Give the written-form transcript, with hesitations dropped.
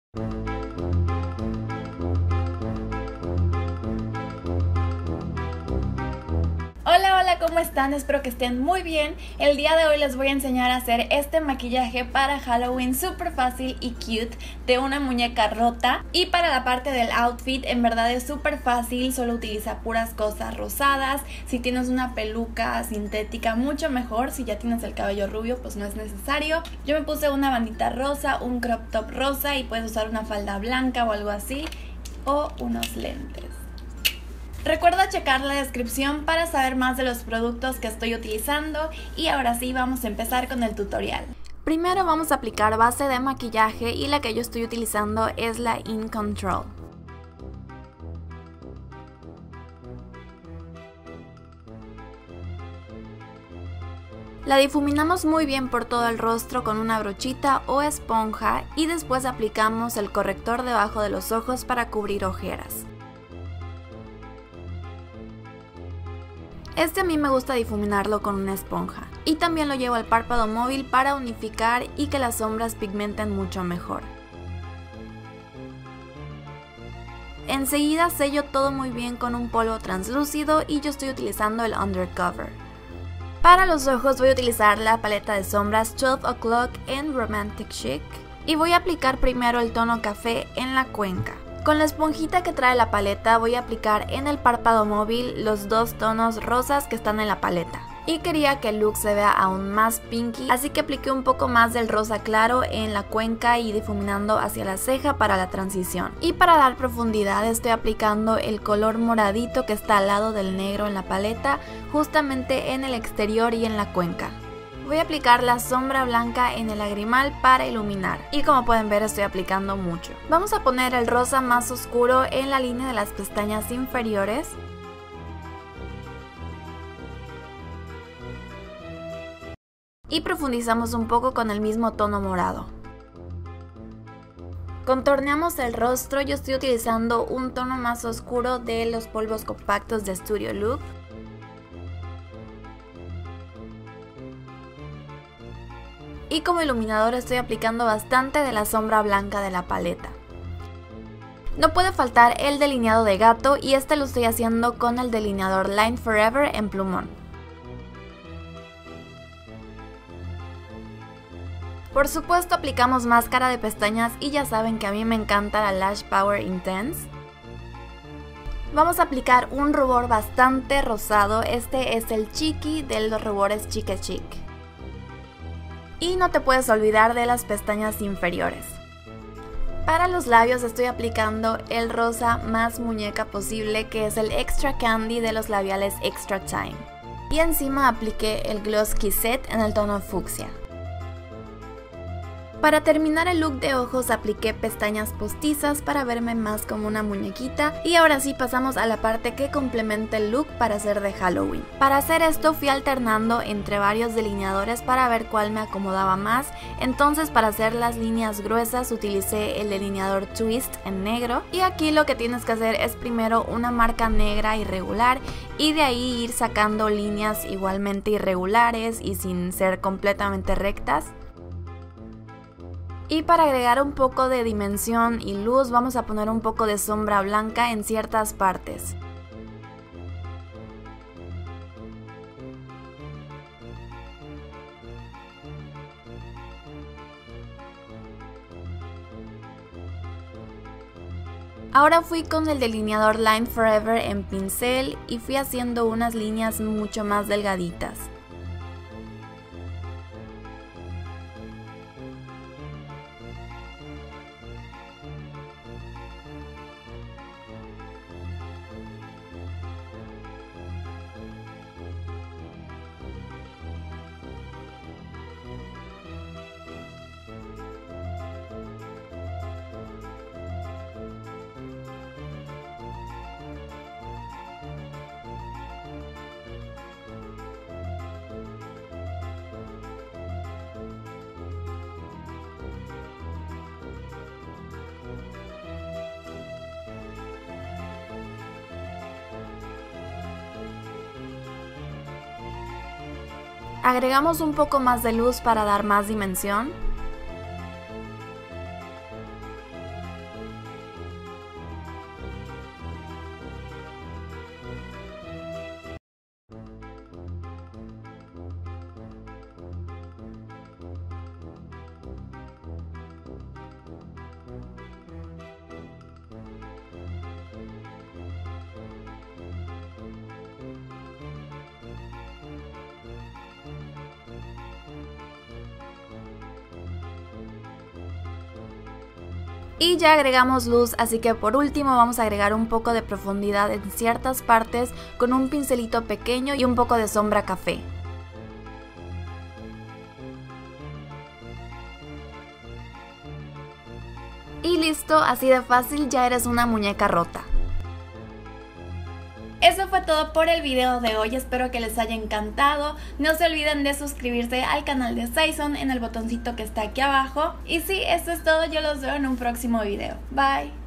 Hola, hola, ¿cómo están? Espero que estén muy bien. El día de hoy les voy a enseñar a hacer este maquillaje para Halloween súper fácil y cute de una muñeca rota. Y para la parte del outfit, en verdad es súper fácil, solo utiliza puras cosas rosadas. Si tienes una peluca sintética, mucho mejor. Si ya tienes el cabello rubio, pues no es necesario. Yo me puse una bandita rosa, un crop top rosa y puedes usar una falda blanca o algo así, o unos lentes. Recuerda checar la descripción para saber más de los productos que estoy utilizando y ahora sí vamos a empezar con el tutorial. Primero vamos a aplicar base de maquillaje y la que yo estoy utilizando es la In Control. La difuminamos muy bien por todo el rostro con una brochita o esponja y después aplicamos el corrector debajo de los ojos para cubrir ojeras. Este a mí me gusta difuminarlo con una esponja y también lo llevo al párpado móvil para unificar y que las sombras pigmenten mucho mejor. Enseguida sello todo muy bien con un polvo translúcido y yo estoy utilizando el Undercover. Para los ojos voy a utilizar la paleta de sombras 12 O'Clock en Romantic Chic y voy a aplicar primero el tono café en la cuenca. Con la esponjita que trae la paleta voy a aplicar en el párpado móvil los dos tonos rosas que están en la paleta. Y quería que el look se vea aún más pinky, así que apliqué un poco más del rosa claro en la cuenca y difuminando hacia la ceja para la transición. Y para dar profundidad estoy aplicando el color moradito que está al lado del negro en la paleta, justamente en el exterior y en la cuenca. Voy a aplicar la sombra blanca en el lagrimal para iluminar y como pueden ver estoy aplicando mucho. Vamos a poner el rosa más oscuro en la línea de las pestañas inferiores. Y profundizamos un poco con el mismo tono morado. Contorneamos el rostro, yo estoy utilizando un tono más oscuro de los polvos compactos de Studio Look. Y como iluminador estoy aplicando bastante de la sombra blanca de la paleta. No puede faltar el delineado de gato y este lo estoy haciendo con el delineador Line Forever en plumón. Por supuesto aplicamos máscara de pestañas y ya saben que a mí me encanta la Lash Power Intense. Vamos a aplicar un rubor bastante rosado, este es el Chiqui de los rubores Chique Chic. Y no te puedes olvidar de las pestañas inferiores. Para los labios estoy aplicando el rosa más muñeca posible, que es el Extra Candy de los labiales Extra Time. Y encima apliqué el Gloss Kissette en el tono fucsia. Para terminar el look de ojos apliqué pestañas postizas para verme más como una muñequita y ahora sí pasamos a la parte que complementa el look para hacer de Halloween. Para hacer esto fui alternando entre varios delineadores para ver cuál me acomodaba más, entonces para hacer las líneas gruesas utilicé el delineador Twist en negro y aquí lo que tienes que hacer es primero una marca negra irregular y de ahí ir sacando líneas igualmente irregulares y sin ser completamente rectas. Y para agregar un poco de dimensión y luz vamos a poner un poco de sombra blanca en ciertas partes. Ahora fui con el delineador Line Forever en pincel y fui haciendo unas líneas mucho más delgaditas. Agregamos un poco más de luz para dar más dimensión. Y ya agregamos luz, así que por último vamos a agregar un poco de profundidad en ciertas partes con un pincelito pequeño y un poco de sombra café. Y listo, así de fácil ya eres una muñeca rota. Eso fue todo por el video de hoy, espero que les haya encantado. No se olviden de suscribirse al canal de Saison en el botoncito que está aquí abajo. Y sí, eso es todo, yo los veo en un próximo video. Bye.